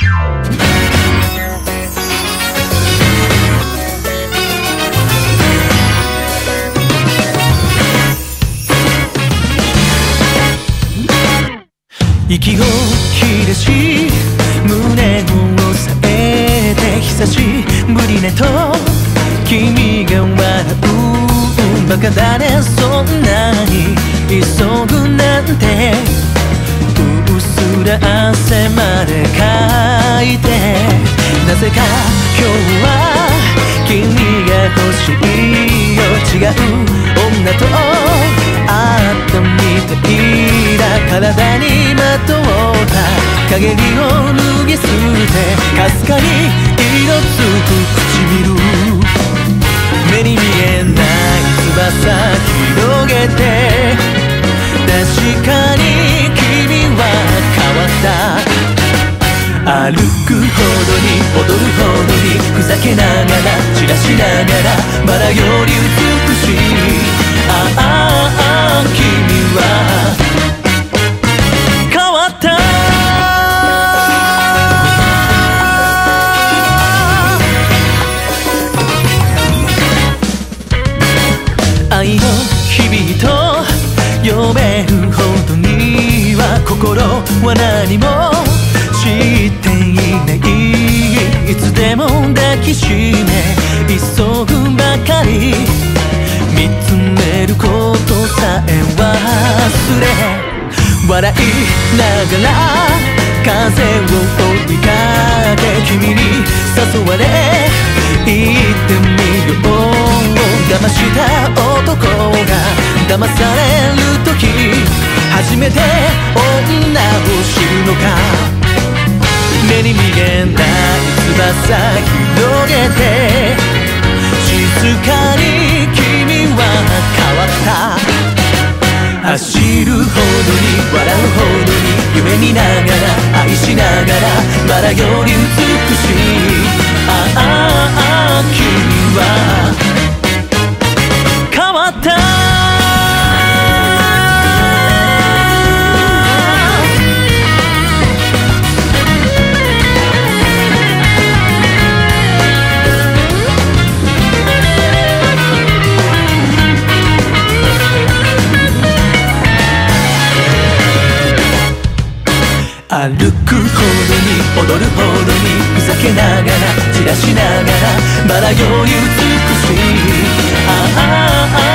息を切らし胸を押さえて久しぶりねと君が笑うバカだねそんなに急ぐなんてうっすら汗までかいてなぜか今日は君が欲しいよ違う女と会ったみたいだ体にまとった陰りを脱ぎ捨てかすかに色つく唇目に見えない翼広げて確かに君は変わった歩くほどに踊るほどにふざけながら散らしながらバラより美しいああ君は変わった愛の日々と呼べるほどには心は何も知っていないいつでも抱きしめ急ぐばかり見つめることさえ忘れ笑いながら風を追いかけ君に誘われ行ってみよう騙した男が騙される時初めて女を知るのか目に見えない翼広げて静かに君は変わった走るほどに笑うほどに夢見ながら愛しながらバラより美しいああ君は変わった歩くほどに踊るほどにふざけながら散らしながらバラより美しいああ